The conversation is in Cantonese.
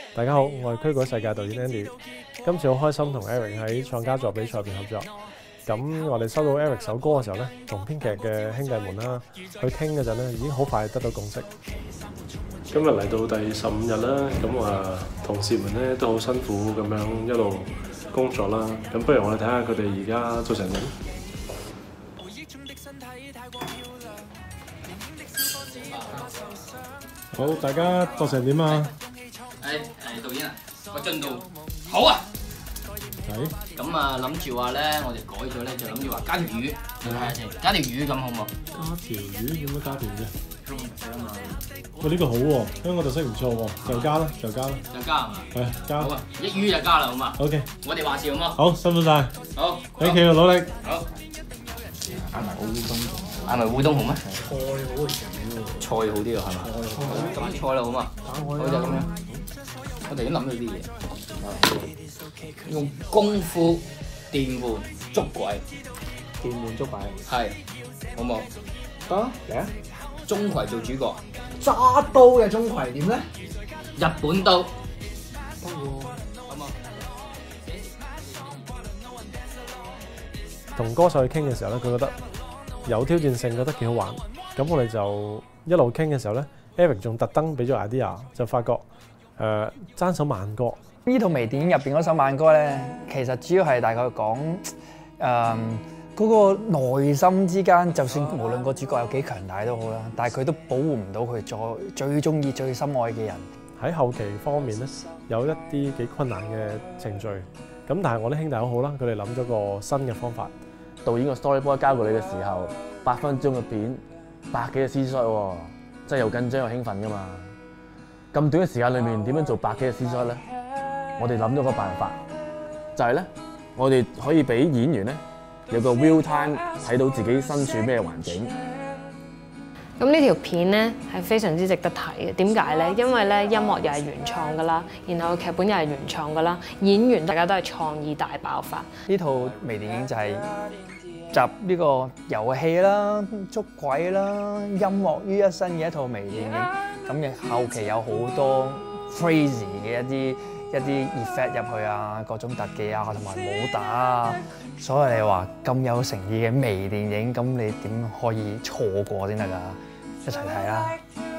大家好，我係驅鬼世界導演 Andy。今次好開心同 Eric 喺創家作比賽入邊合作。咁我哋收到 Eric 首歌嘅時候咧，同編劇嘅兄弟們啦去傾嗰陣咧，已經好快得到共識。今日嚟到第15日啦，咁同事們咧都好辛苦咁樣一路工作啦。咁不如我哋睇下佢哋而家做成點。好，大家做成點啊？ 導演啊，個進度好啊！ 係。 咁諗住話咧，我哋改咗咧，就諗住話加條魚，你睇下先，加條魚咁好唔好？ 加條魚點樣加條嘅？喂，呢個好喎，香港特色唔錯喎，就加啦。 就加係嘛？ 係加。 好啊，一魚就加啦，好嘛 OK。 我哋話事好嗎？ 好，辛苦晒。 好。 Thank you，努力。 好。嗌埋烏冬好咩？菜好啲啊，係嘛？咁菜啦，好嘛？好就咁樣。我哋已經諗到啲嘢，用功夫電玩捉鬼，係，好冇？ 得嚟啊！ 鍾馗做主角， 揸刀嘅鍾馗點咧？ 日本刀， 得喎。 好冇？ 同歌手去傾嘅時候咧，佢覺得有挑戰性，覺得幾好玩。咁我哋就一路傾嘅時候咧 ，Eric 仲特登俾咗 idea，就發覺爭首慢歌。 呢套微電影入邊嗰首慢歌咧，其實主要係大概講嗰個內心之間，就算無論個主角有幾強大都好啦，但係佢都保護唔到佢最中意、最深愛嘅人。 喺後期方面咧，有一啲幾困難嘅程序。咁但係我啲兄弟好好啦，佢哋諗咗個新嘅方法。 導演個 storyboard 交過你嘅時候，8分鐘嘅片，100幾個 C shot 喎，真係又緊張又興奮噶嘛！咁短嘅時間裏面點樣做100幾個 C shot 咧？我哋諗咗個辦法，就係咧，我哋可以俾演員咧有個 real time 睇到自己身處咩環境。 咁呢條片咧係非常之值得睇嘅。點解咧？因為咧音樂又係原創噶啦，然後劇本又係原創噶啦，演員大家都係創意大爆發。 呢套微電影就係集呢個遊戲啦、捉鬼啦、音樂於一身嘅一套微電影。咁嘅後期有好多 crazy 嘅一啲 effect 入去啊，各種特技啊，同埋武打啊。所以你話咁有誠意嘅微電影，咁你點可以錯過先得㗎？一齊睇啦！